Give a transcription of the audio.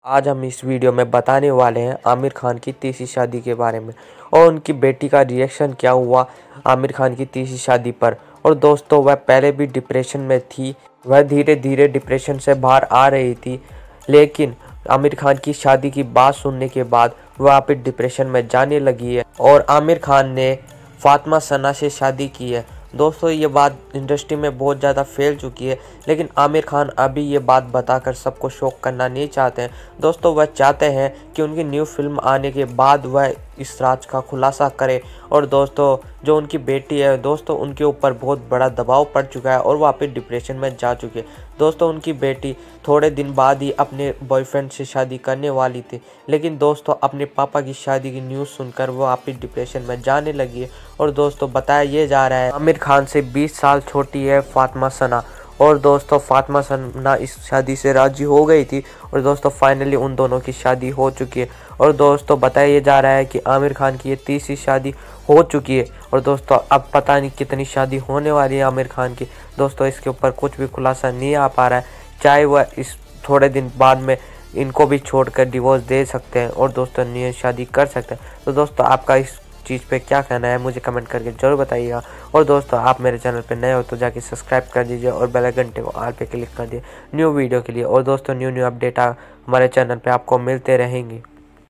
आज हम इस वीडियो में बताने वाले हैं आमिर खान की तीसरी शादी के बारे में और उनकी बेटी का रिएक्शन क्या हुआ आमिर खान की तीसरी शादी पर। और दोस्तों, वह पहले भी डिप्रेशन में थी, वह धीरे धीरे डिप्रेशन से बाहर आ रही थी, लेकिन आमिर खान की शादी की बात सुनने के बाद वह वापस डिप्रेशन में जाने लगी है और आमिर खान ने फातिमा सना से शादी की है। दोस्तों, ये बात इंडस्ट्री में बहुत ज़्यादा फैल चुकी है, लेकिन आमिर खान अभी ये बात बताकर सबको शॉक करना नहीं चाहते हैं। दोस्तों, वह चाहते हैं कि उनकी न्यू फिल्म आने के बाद वह इस राज का खुलासा करे। और दोस्तों, जो उनकी बेटी है, दोस्तों उनके ऊपर बहुत बड़ा दबाव पड़ चुका है और वापस डिप्रेशन में जा चुके हैं। दोस्तों, उनकी बेटी थोड़े दिन बाद ही अपने बॉयफ्रेंड से शादी करने वाली थी, लेकिन दोस्तों अपने पापा की शादी की न्यूज़ सुनकर वो वापस डिप्रेशन में जाने लगी है। और दोस्तों, बताया ये जा रहा है आमिर खान से 20 साल छोटी है फातिमा सना। और दोस्तों, फातिमा सना इस शादी से राजी हो गई थी और दोस्तों फाइनली उन दोनों की शादी हो चुकी है। और दोस्तों, बताया ये जा रहा है कि आमिर खान की ये तीसरी शादी हो चुकी है और दोस्तों अब पता नहीं कितनी शादी होने वाली है आमिर खान की। दोस्तों, इसके ऊपर कुछ भी खुलासा नहीं आ पा रहा है, चाहे वह इस थोड़े दिन बाद में इनको भी छोड़कर डिवोर्स दे सकते हैं और दोस्तों नई शादी कर सकते हैं। तो दोस्तों, आपका इस चीज़ पे क्या कहना है मुझे कमेंट करके जरूर बताइएगा। और दोस्तों, आप मेरे चैनल पे नए हो तो जाके सब्सक्राइब कर दीजिए और बेल घंटे को ऑल पे क्लिक कर दिए न्यू वीडियो के लिए। और दोस्तों, न्यू अपडेट हमारे चैनल पे आपको मिलते रहेंगे।